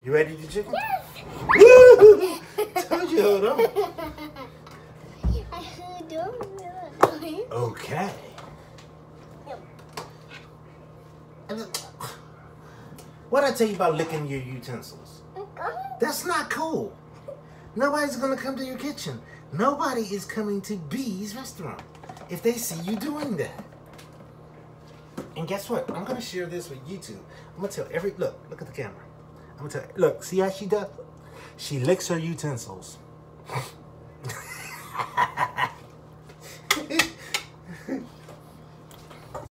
You ready to chicken? Yes. Told you, hold on. Okay. What'd I tell you about licking your utensils? That's not cool. Nobody's gonna come to your kitchen. Nobody is coming to B's restaurant if they see you doing that. And guess what? I'm gonna share this with YouTube. I'm gonna tell look at the camera. I'm gonna tell, look, see how she does? She licks her utensils.